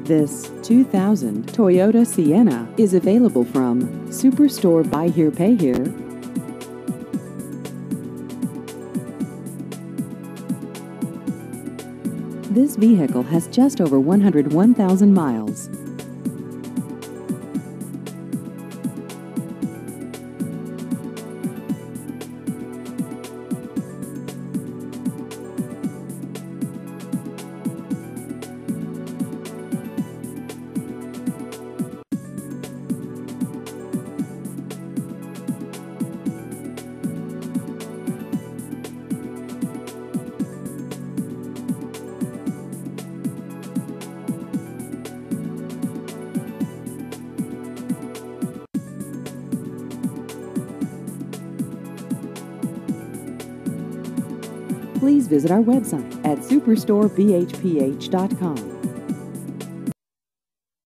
This 2000 Toyota Sienna is available from Superstore Buy Here Pay Here. This vehicle has just over 101,000 miles. Please visit our website at superstorebhph.com.